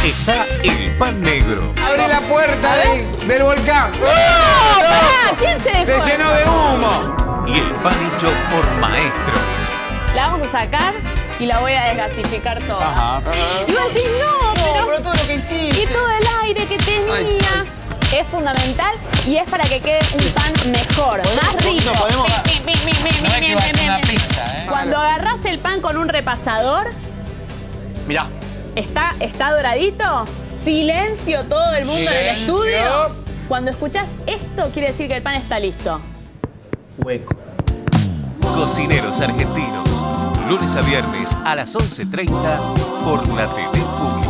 está el pan negro. Abre la puerta del volcán. ¡Oh! ¡Pará! ¿Quién se dejó? Se llenó de humo. Y el pan hecho por maestros. La vamos a sacar y la voy a desgasificar toda. Ajá. Y vos decís, no, pero todo lo que hiciste. y todo el aire que tenía. Es fundamental y es para que quede un pan mejor, más rico. No es que va a ser una pizza, ¿eh? Cuando agarrás el pan con un repasador, Mirá. ¿está doradito? Silencio todo el mundo en el estudio. Cuando escuchás esto, quiere decir que el pan está listo. Hueco. Cocineros Argentinos. Lunes a viernes a las 11:30 por la TV Pública.